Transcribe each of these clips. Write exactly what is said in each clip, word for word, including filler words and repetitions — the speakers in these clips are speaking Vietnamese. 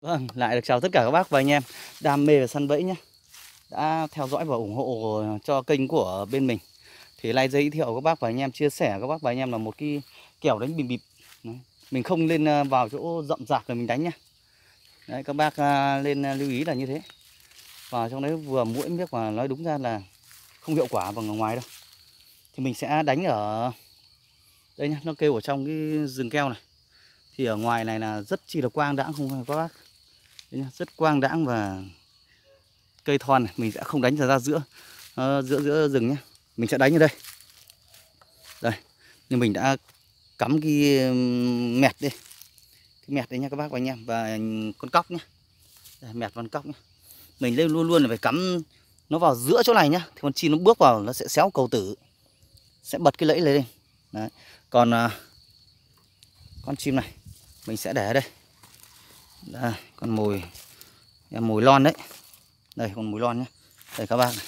Vâng, lại được chào tất cả các bác và anh em đam mê về săn bẫy nhé. Đã theo dõi và ủng hộ cho kênh của bên mình. Thì nay giới thiệu các bác và anh em, chia sẻ các bác và anh em là một cái kèo đánh bìm bịp. Đấy. Mình không lên à, vào chỗ rậm rạp rồi mình đánh nhá. Đấy, các bác à, lên à, lưu ý là như thế. Và trong đấy vừa muỗi miếc và nói đúng ra là không hiệu quả bằng ở ngoài đâu. Thì mình sẽ đánh ở đây nhá, nó kêu ở trong cái rừng keo này. Thì ở ngoài này là rất chi là quang đãng không phải các bác. Đấy nhá, rất quang đãng và cây thon này, mình sẽ không đánh ra ra giữa uh, giữa giữa rừng nhé, mình sẽ đánh ở đây. Đây, nhưng mình đã cắm cái mẹt đi, cái mẹt đây nha các bác và anh em, và con cóc nhé, đây, mẹt con cóc nhé. Mình lên luôn luôn là phải cắm nó vào giữa chỗ này nhá, thì con chim nó bước vào nó sẽ xéo cầu tử, sẽ bật cái lẫy lên. Đấy. Còn uh, con chim này mình sẽ để ở đây. Đây, con mồi, mồi lon đấy, đây con mồi lon nhé, đây các bác này.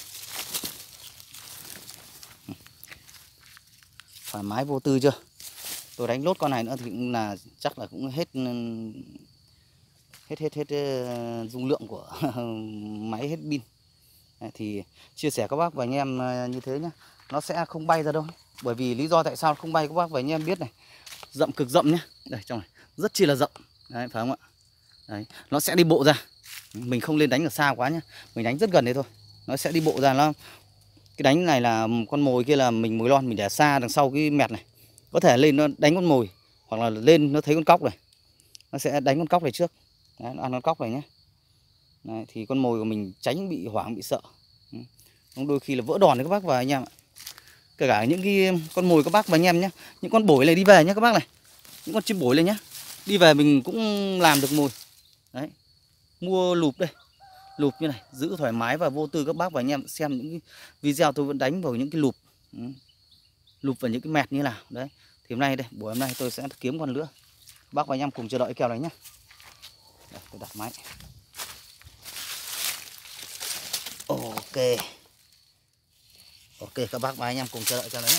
Thoải mái vô tư chưa? Tôi đánh lốt con này nữa thì cũng là chắc là cũng hết hết hết hết dung lượng của máy, hết pin. Thì chia sẻ các bác và anh em như thế nhé, nó sẽ không bay ra đâu. Bởi vì lý do tại sao không bay các bác và anh em biết này, rậm cực rậm nhé, đây trong này rất chi là rậm, đấy, phải không ạ? Đấy, nó sẽ đi bộ ra, mình không lên đánh ở xa quá nhé, mình đánh rất gần đây thôi, nó sẽ đi bộ ra. Nó cái đánh này là con mồi kia là mình mồi lon, mình để xa đằng sau cái mẹt này, có thể lên nó đánh con mồi, hoặc là lên nó thấy con cóc này, nó sẽ đánh con cóc này trước. Đấy, nó ăn con cóc này nhé. Đấy, thì con mồi của mình tránh bị hoảng, bị sợ. Không, đôi khi là vỡ đòn đấy các bác và anh em ạ. Kể cả những cái con mồi các bác và anh em nhé, những con bổi này đi về nhé các bác này, những con chim bổi này nhé, đi về mình cũng làm được mồi. Đấy, mua lụp đây, lụp như này, giữ thoải mái và vô tư các bác và anh em xem những cái video tôi vẫn đánh vào những cái lụp, lụp vào những cái mẹt như nào đấy. Thì hôm nay đây, buổi hôm nay tôi sẽ kiếm con nữa, bác và anh em cùng chờ đợi kèo này nhé. Đây, tôi đặt máy. Ok, ok các bác và anh em cùng chờ đợi kèo này nhé.